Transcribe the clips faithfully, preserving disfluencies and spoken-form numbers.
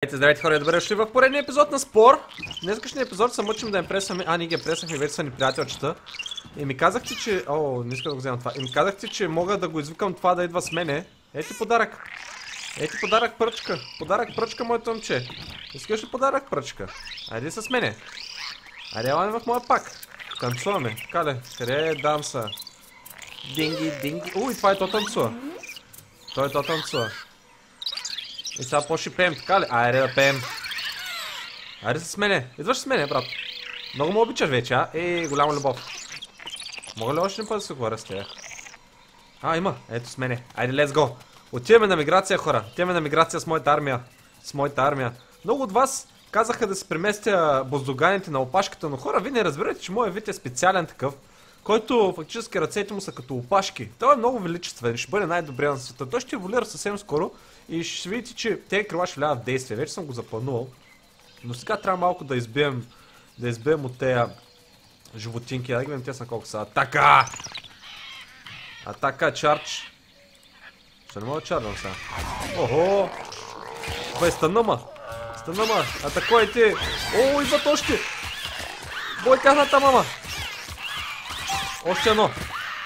Здравейте, здравейте хора, добре дошли в поредния епизод на Спор. Днескашния епизод се мъчим да им пресваме. А, ние ги пресахме, вече са ни приятелчета. И ми казахте, че... О, не иска да го взема това. И ми казахте, че мога да го извикам това да идва с мене. Ети подарък. Ети подарък пръчка. Подарък пръчка, моето момче. Искаш ли подарък пръчка? Айде с мене. Айде елане в моя пак. Танцуваме. Кале, къде е данса? Динги, динги. Уй, това е то танцува. Той е то танцува. И сега по-ще пеем, така ли? Айде да пеем. Айде с мене. Идваш с мене, брат. Много ме обичаш вече, а? Ей, голяма любов. Мога ли още не път да се говоря с тея? А, има. Ето с мене. Айде, let's go. Отиваме на миграция, хора. Отиваме на миграция с моята армия. С моята армия. Много от вас казаха да се преместя боздоганите на опашката, но хора, вие не разбирате, че моят вид е специален такъв, който фактически ръцете му са като опашки. Той е много величествен, ще бъде най-добрият на света. Той ще еволюира съвсем скоро и ще видите, че тези крила ще влязат в действие. Вече съм го запланувал. Но сега трябва малко да избием, да избием от тези животинки. Да ги видим те са колко са. Атака! Атака, чардж. Ще не мога да чардвам сега. Охо! Бе, стъна ма! Стъна ма! Атакуйте! О, идват още! Бой тяхната мама! Още едно!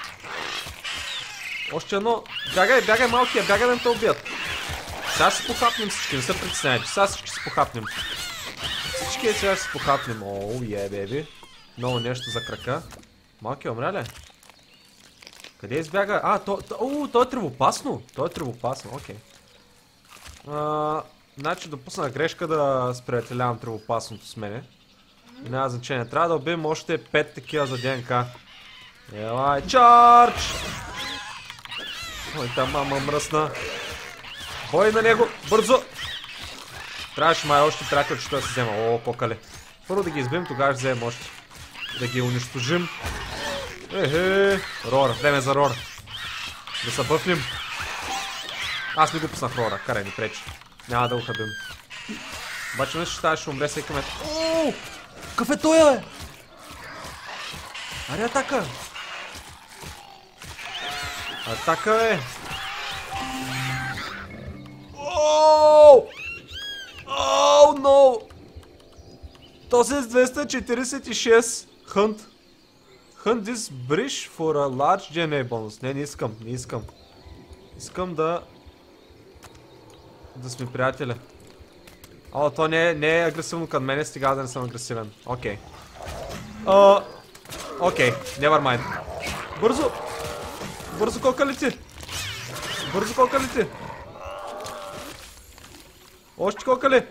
Още едно! Бягай, бягай малкия, бягай да не те убият! Сега ще се похапнем всички, не се притесняйте, сега всички се похапнем. Всички сега ще се похапнем. Оу, е, беби. Много нещо за крака. Малкия умря ли? Къде избяга? А, то, то, о, то е тревопасно. То е тревопасно, окей. А, значи допусна грешка да сприятелявам тревопасното с мене. Няма значение. Трябва да убием още пет такива за ДНК. Елай, чардж! Ой, та мама мръсна. Бой на него, бързо! Трябваше май още приятелчето да се взема. О, кокале. Първо да ги избием, тогава ще вземем още. Да ги унищожим. Ехе, Рора, време за Рора. Да се бъфнем. Аз не го пуснах Рора, карай ни пречи. Няма да го хабим. Обаче мисля, че тази ще умре всеки момент. Ооо! Какъв е той, бе? Аре, атака! Атака, бе! Ооо! Ооо, но! Този е с двеста четиридесет и шест. Hunt. Hunt this bridge for a large ди ен ей bonus. Не, не искам, не искам. Искам да... Да сме приятели. О, то не е, не е агресивно към мене, стига да не съм агресивен. Окей. Okay. Окей, uh, okay. Never mind. Бързо! Бързо кокалите! Бързо кокалите! Още кокали!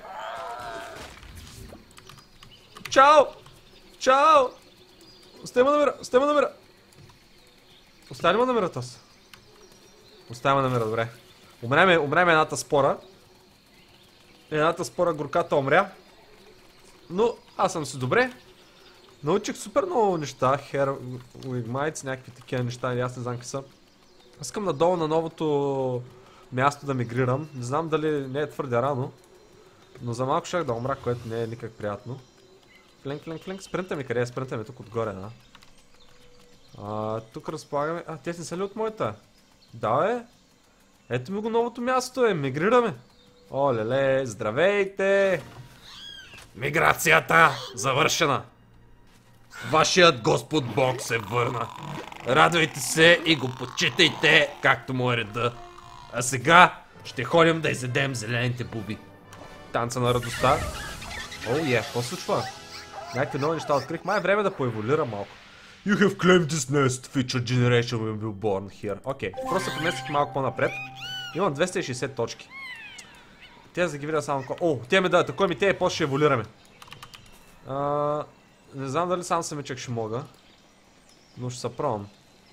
Чао! Чао! Остави ме намира! Остави ме намира! Остави ме намира тос. Остави ме намира, добре. Умреме, умреме едната спора. Едната спора горката умря. Но аз съм си добре. Научих супер много неща. Hair Wigmites, някакви такива неща, аз не знам какви са. Искам надолу на новото място да мигрирам. Не знам дали не е твърде рано. Но за малко шах да умра, което не е никак приятно. Флинк, флинк, флинк. Спринта ми, къде е? Спринта ми тук отгоре, да. А, тук разполагаме... А, те не са ли от моята? Да, е. Ето ми го новото място, е. Мигрираме. О, леле, здравейте! Миграцията завършена! Вашият Господ Бог се върна. Радвайте се и го почитайте, както му е реда. А сега ще ходим да изедем зелените буби. Танца на радостта. О, е, какво случва? Някакви нови неща открих. Май е време да поеволюра малко. You have claimed this nest. Future generation will be born here. Окей, okay. Просто се преместих малко по-напред. Имам двеста и шейсет точки. Те за ги видя само... О, те ми да атакуваме, те и после ще еволюраме. А, не знам дали сам самичък ще мога. Но ще се пробвам.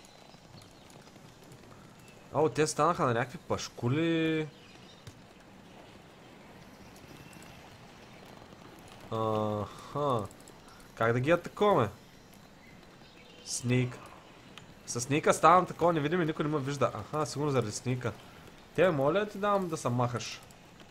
О, те станаха на някакви пашкули. Аха. Как да ги атакуваме? Сник. С сника ставам такова невидим и никой не ме вижда. Аха, сигурно заради сника. Те, моля да ти давам да се махаш.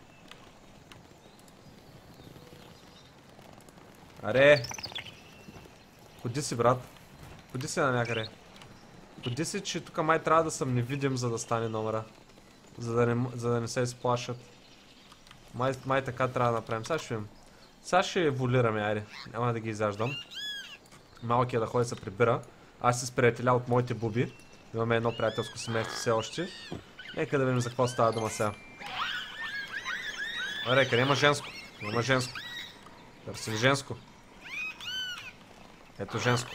Аре! Ходи си, брат. Ходи си на някъде. Ходи си, че тук май трябва да съм невидим, за да стане номера. За да не, за да не се изплашат. Май, май така трябва да направим. Сега ще видим. Сега ще еволюираме, айде. Няма да ги изяждам. Малкият да ходи се прибира. Аз се сприятеля от моите буби. Имаме едно приятелско семейство все още. Нека да видим за какво става дума сега. Аре, къде има женско? Има женско. Търсим женско. Ето женско.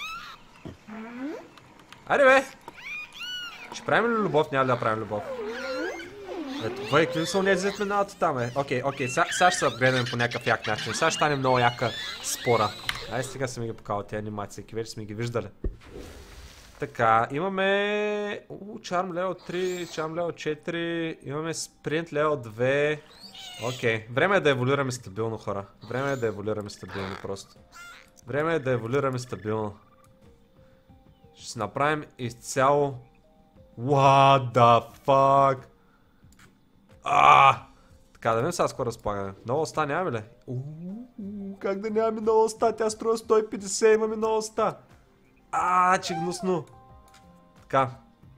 Айде бе! Ще правим ли любов? Няма ли да правим любов? Ето, въй, какви са унези зад миналото там, е? Окей, окей, сега ще се апгрейдаме по някакъв як начин. Сега ще стане много яка спора. Ай, сега са ми ги покал тези анимации, вече сме ги виждали. Така, имаме... Уу, Charm Level три, Charm Level четири, имаме Sprint Level две. Окей, време е да еволюираме стабилно, хора. Време е да еволюираме стабилно просто. Време е да еволюираме стабилно. Ще си направим изцяло... What the fuck? Аааа! Така, да видим сега скоро разполагаме. Нова оста нямаме ли? Ууу, как да нямаме нова оста? Тя струва сто и петдесет, имаме нова оста. Ааа, че гнусно. Така.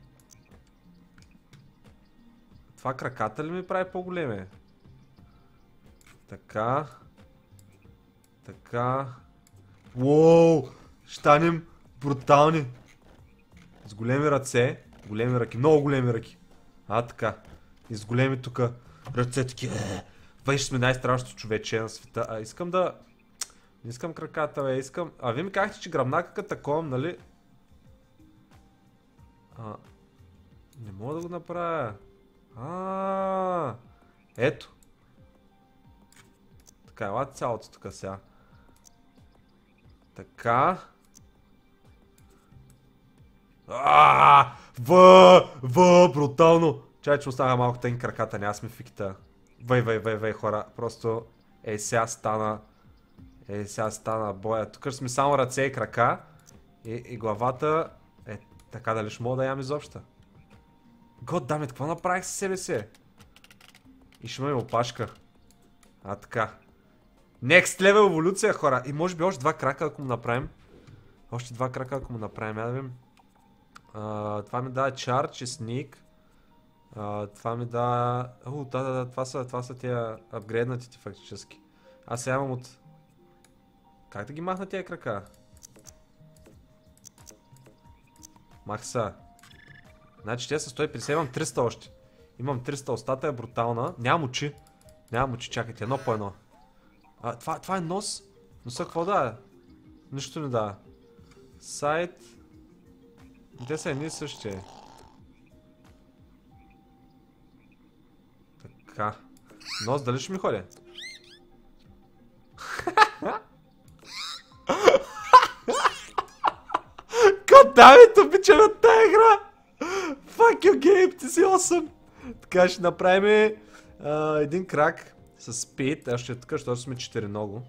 Това краката ли ми прави по-големе? Така. Така. Уоу! Ще станем брутални. С големи ръце. Големи ръки. Много големи ръки. А, така. И с големи тука ръце таки. Вай, ще сме най-страшното човече на света. А, искам да... Не искам краката, бе. Искам... А, вие ми казахте, че гръбнака като такова, нали? А... Не мога да го направя. А, ето. Така, елате цялото тук сега. Така. Аааа! В, в, брутално! Чай, че остава малко тънки краката, няма сме фикта. Вай, вай, вай, вай, хора. Просто е сега стана. Е сега стана боя. Тук сме само ръце и крака. И, и главата е така, дали ще мога да ям изобщо. Goddammit, какво направих със себе си? И ще имаме опашка. А, така. Next level еволюция, хора. И може би още два крака, ако му направим. Още два крака, ако му направим. Я да видим. Uh, това ми дава Charge и Sneak. Uh, това ми дава... О, да, да, да, това са, това са тия апгрейднатите фактически. Аз сега имам от... Как да ги махна тия крака? Мах са. Значи те са сто и петдесет, имам триста още. Имам триста, устата е брутална. Нямам очи. Нямам очи, чакайте, едно по едно. А, това, това е нос. Носа какво дава? Нищо не дава. Сайт... Те са едни същи. Така. Нос дали ще ми ходи? Goddammit, обичам от тая игра! Fuck you game, ти си осъм! Така ще направим а, един крак с speed. Аз ще е така, защото сме четири много.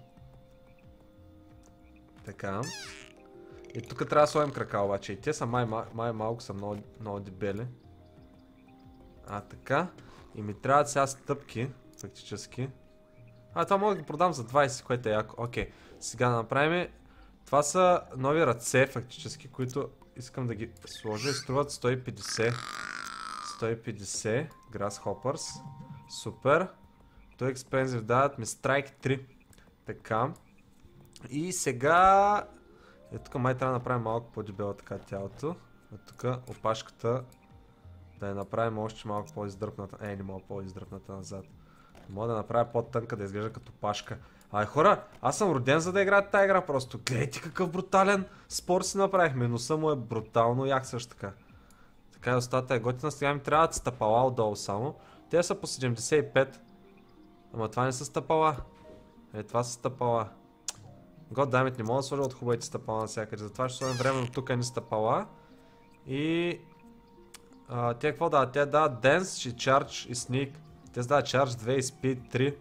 Така. И тук трябва да сложим крака обаче. И те са май, май, май малко са много, много дебели. А, така. И ми трябват сега стъпки, фактически. А, това мога да ги продам за двайсет, което е яко. Окей. Сега да направим... Това са нови ръце, фактически, които искам да ги сложа и струват сто и петдесет. сто и петдесет. Grasshoppers. Супер. Too expensive дават ми Strike три. Така. И сега... Е, тук май трябва да направим малко по-дебело така тялото. А тук опашката да я направим още малко по-издръпната. Е, не мога по-издръпната назад. Мога да направя по-тънка, да изглежда като пашка. Ай, хора, аз съм роден за да играя тази игра просто. Гледайте какъв брутален спор си направихме. Носа му е брутално як също така. Така и остата е готина. Сега ми трябва да стъпала отдолу само. Те са по седемдесет и пет. Ама това не са стъпала. Е, това са стъпала. Goddammit, не мога да сложа от хубавите стъпала навсякъде. Затова ще сложим временно тук ни стъпала. И... А, те какво дават? Те дават Dance, Charge и Sneak. Те дават Charge две и Speed три.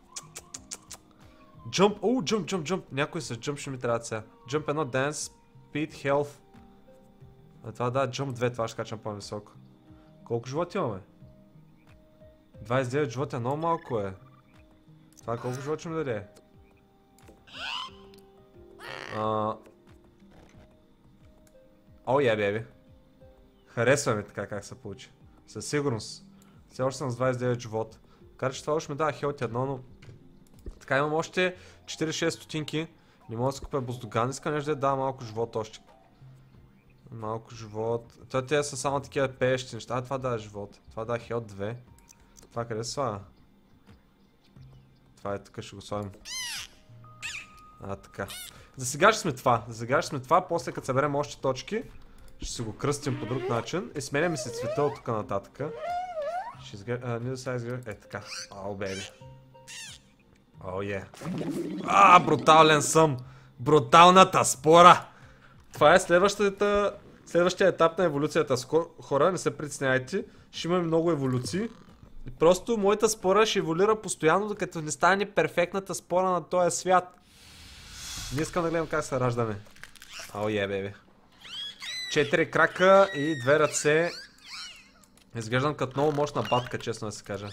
Jump, оу, Jump, Jump, Jump. Някой с Jump ще ми трябва сега. Jump едно, Dance, Speed, Health. А това да, Jump две, това ще качам по-високо. Колко животи имаме? двайсет и девет животи е много малко е. Това колко животи ще ми даде? О, я, беби. Харесва ми така как се получи. Със сигурност. Все още съм с двайсет и девет живота. Кара, че това още ми дава хелт едно, но... Така имам още четирийсет и шест стотинки. Не мога да си купя буздоган, искам нещо да дава малко живот още. Малко живот. Това те са само такива пеещи неща. А, това дава живот. Това дава хелт две. Това къде се слага? Това е тук, ще го слагим. А, така. За сега ще сме това. За сега ще сме това, после като съберем още точки, ще си го кръстим по друг начин. И сменяме си цвета от тук нататък. Ще изглежда... Не да сега изглежда... Е, така. Ау, бейби. О, е. А, брутален съм! Бруталната спора! Това е следващата... Следващия етап на еволюцията с хора, не се притеснявайте. Ще имаме много еволюции. Просто моята спора ще еволюира постоянно, докато не стане перфектната спора на този свят. Не искам да гледам как се раждаме. О, е, бебе. Четири крака и две ръце. Изглеждам като много мощна батка, честно да се кажа.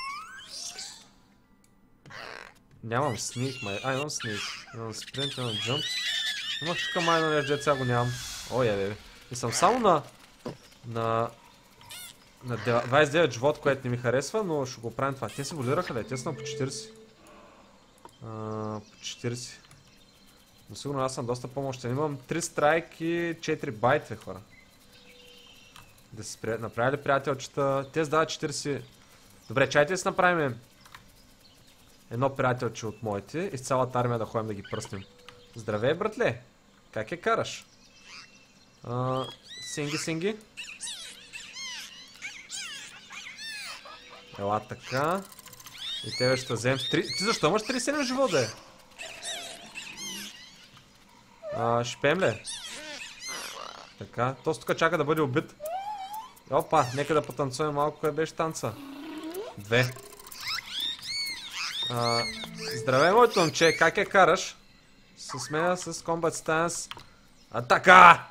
Нямам сник, май. А, имам сник. Имам спринт, имам джъмп. Имах тук май на нещо, сега го нямам. О, е, бебе. И съм само на... На... На двайсет и девет живот, което не ми харесва, но ще го правим това. Те се волираха ли? Те са на по четирийсет. А, по четирийсет. Но сигурно аз съм доста по-мощен. Имам три страйк и четири байтве, хора. Да се при... направи ли приятелчета? Те сдават четирийсет. Добре, чайте да си направим едно приятелче от моите и с цялата армия да ходим да ги пръснем. Здравей, братле! Как я караш? А, синги, синги. Ела така. И тебе ще вземем три... Ти защо имаш трийсет и седем живот, бе? А, шпем ли? Така, то тук чака да бъде убит. Опа, нека да потанцуем малко, кое беше танца. Две. А, здравей, моето момче, как я караш? С мен с Combat Stance. Атака!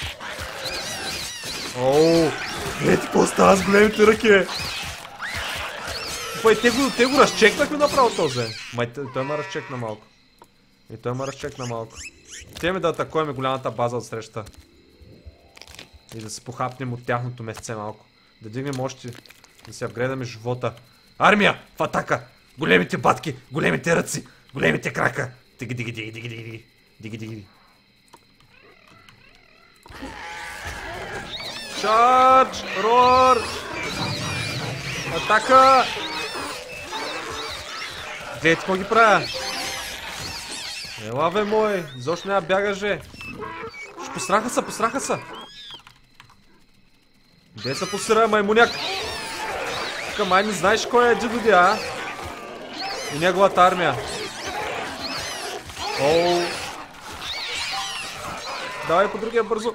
Оу! Гледай ти какво става с големите ръки, бе! Пъй, те го, те го разчекнахме направо този. Май, той ме разчекна малко. И той ме разчекна малко. Теми да атакуваме голямата база от среща. И да се похапнем от тяхното месце малко. Да дигнем още, да си апгрейдаме живота. Армия! В атака! Големите батки! Големите ръци! Големите крака! Диги, диги, диги, диги, диги, диги, диги. Чардж! Рор! Атака! Гледайте какво ги правя! Ела, бе, мой! Защо няма бягаш, бе? Ще посраха са, посраха са! Де се посира, маймуняк? Тука май не знаеш кой е Дидоди, а? И неговата армия. Оу! Давай по другия бързо!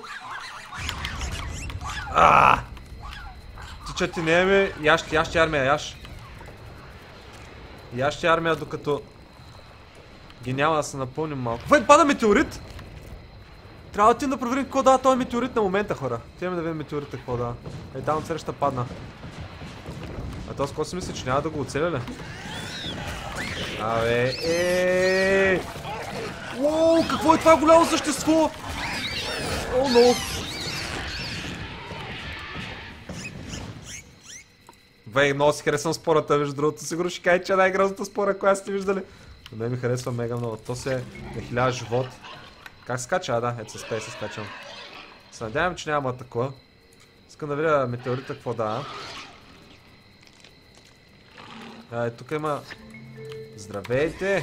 Аааа! Тича ти не е ми... Яш, яш ти армия, яш! Яш ти армия, докато... Ги няма да се напълним малко. Вай, пада метеорит! Трябва да ти да проверим какво дава този метеорит на момента, хора. Тием да видим метеорита какво дава. Ей, там от среща падна. А този какво си мисли, че няма да го оцеля ли? Абе, еее! Уоу, какво е това голямо същество? О, но! Вей, много си харесвам спората, между другото. Сигурно ще кажа, че е най-грозната спора, която сте виждали. Но мен ми харесва мега много. То се е на хиляда живот. Как се кача? А, да, ето с пет се скачам. Се надявам, че няма такова. Искам да видя метеорита какво дава. Е, тук има... Здравейте!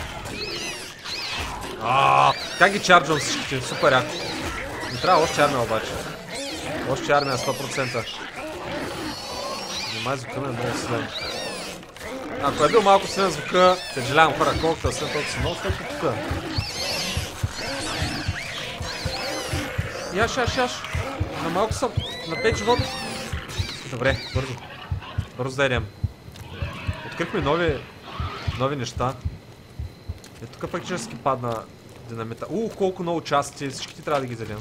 Аааа! Как ги чарджвам всичките? Супер яко. Не трябва още армия обаче. Още армия сто процента. Май звука ме е много силен. Ако е бил малко силен звука, съжалявам хора, колкото е силен, толкова си много след тук. Яш, яш, яш. На малко съм. На пет живота. Добре, бързо. Бързо да идем. Открихме нови... нови неща. Е, тук фактически падна динамита. Уу, колко много части. Всички трябва да ги взедем.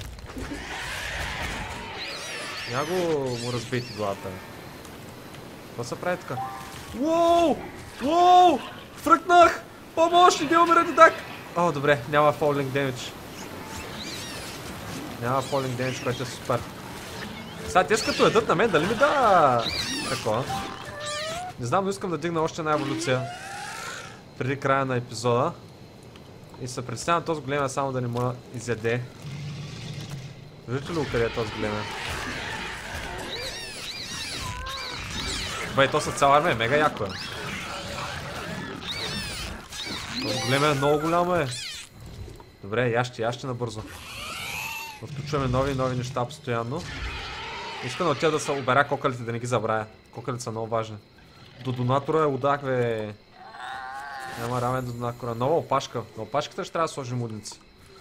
Ня го му разбейте главата. Какво се прави така? Уоу! Уоу! Фръкнах! Помощ! Не умира дедак! О, добре, няма falling damage. Няма falling damage, което е супер. Сега те като едат на мен, дали ми да... Такова? Не знам, но искам да дигна още една еволюция преди края на епизода. И се представям този големия само да не ме изяде. Виждате ли къде е този големия? Бай, то са цяла армия, мега яко е. Този големия е много голямо е. Добре, яще, яще набързо. Отключваме нови и нови неща постоянно. Искам да отида да се оберя кокалите, да не ги забравя. Кокалите са много важни. До донатора е удах, бе. Няма рамен до донатора. Нова опашка. На опашката ще трябва да сложим удници.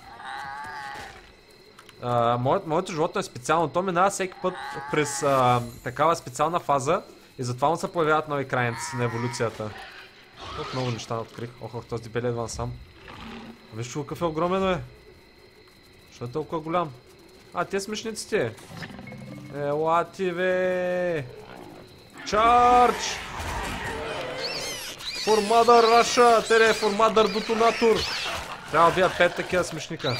А, моето, моето животно е специално. То минава всеки път през а, такава специална фаза и затова му се появяват нови крайници на еволюцията. Ох, много неща открих. Ох, ох, този дебел едва сам. Виж, какъв е огромен, е. Що е толкова голям? А, те смешниците. Ела ти, бе. Чардж! Формадър Раша! Тере, формадър детонатор! Трябва да бия пет такива смешника.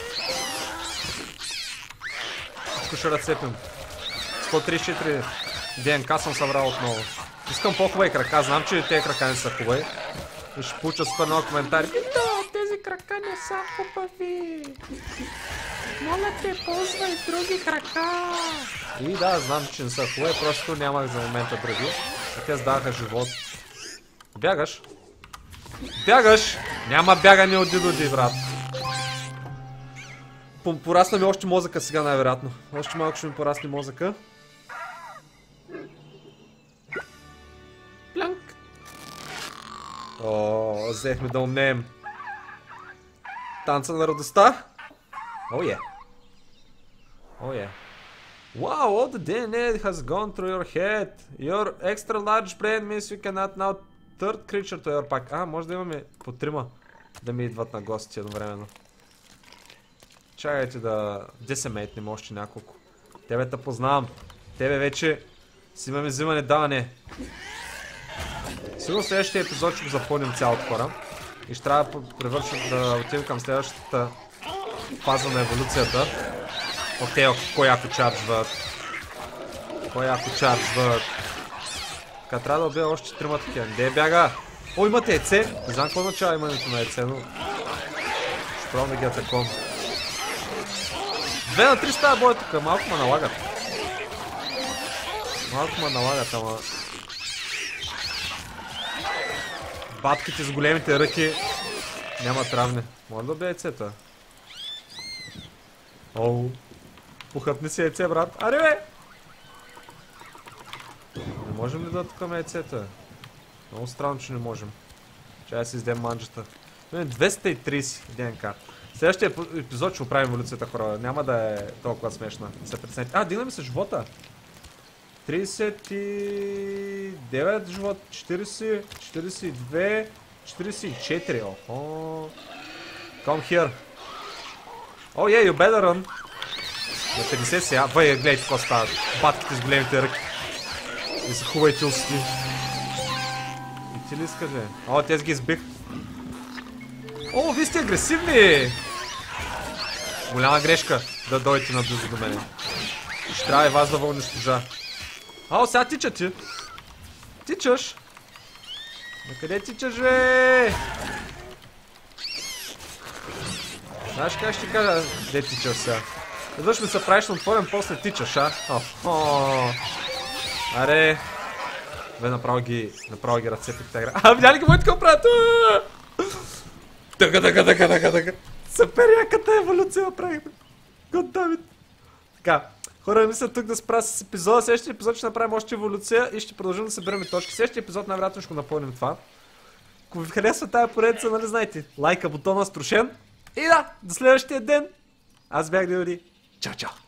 Всичко ще разцепим. сто тридесет и четири ДНК съм събрал отново. Искам по-хубави крака, знам, че тези крака не са хубави. И ще получа супер много коментари. Да, тези крака не са хубави. Моля те, ползвай други крака. И да, знам, че не са хубави, просто нямах за момента други. И те сдадаха живот. Бягаш? Бягаш! Няма бягане от дидоди, брат. Порасна ми още мозъка сега, най-вероятно. Още малко ще ми порасне мозъка. Плянк! О, взехме да умнеем. Танца на радостта. О, е. О, е. Wow, all the ди ен ей has gone through your head. Your extra large brain means you cannot now third creature to your pack. А, може да имаме по трима да ми идват на гости едновременно. Чакайте да десемейтнем още няколко. Тебе те познавам. Тебе вече си имаме взимане даване. Сигурно следващия епизод ще го запълним цялото, хора. И ще трябва да превършим да отидем към следващата фаза на еволюцията. Окей, okay, кой яко чарджват. Кой яко чарджват. Така, трябва да убия още трима такива. Де бяга? О, имате яйце! Не знам какво означава имането на яйце, но... Ще пробвам да ги атакувам. Две на три става боя тук, малко ме налагат. Малко ме налагат, ама... Батките с големите ръки нямат равни. Може да убия яйцето. Оу. Пухъпни си яйце, брат. Аре, бе! Не можем ли да атакаме яйцето? Много странно, че не можем. Чай да си издем манджата. двеста и тридесет ДНК. Следващия епизод ще оправим еволюцията, хора. Няма да е толкова смешна. Se прецените. А, дигна ми се живота. тридесет и девет живот, четиридесет, четиридесет и две, четиридесет и четири. Охо. Come here. Oh yeah, you better run. На петдесет сега. Бай, гледайте какво става. Батките с големите ръки. И са хубавите усти. И ти ли искаш, бе? О, тези ги избих. О, вие сте агресивни! Голяма грешка да дойдете наблизо до мене. Ще трябва и вас да унищожа. Ао, сега тича ти. Тичаш. Накъде тичаш, бе? Знаеш как ще ти кажа, де тичаш сега? Веднъж ми се правиш на отворен, после тичаш, а? О-о-о. Аре. Бе, направо ги, направо ги разцепих тази игра. А, видя ли ги моите какво правят? Така, така, така, така, така. Супер яката еволюция направихме. Goddammit. Така, хора, мисля тук да спра с епизода. Следващия епизод ще направим още еволюция и ще продължим да събираме точки. Следващия епизод най-вероятно ще го напълним това. Ако ви харесва тая поредица, нали знаете, лайка, бутона, струшен. И да, до следващия ден. Аз бях Дилди. Чао, чао.